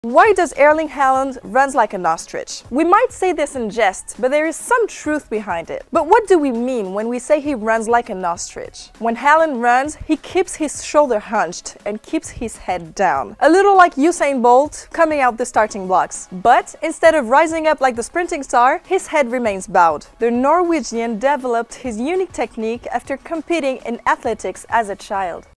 Why does Erling Haaland runs like an ostrich? We might say this in jest, but there is some truth behind it. But what do we mean when we say he runs like an ostrich? When Haaland runs, he keeps his shoulder hunched and keeps his head down. A little like Usain Bolt coming out the starting blocks. But instead of rising up like the sprinting star, his head remains bowed. The Norwegian developed his unique technique after competing in athletics as a child.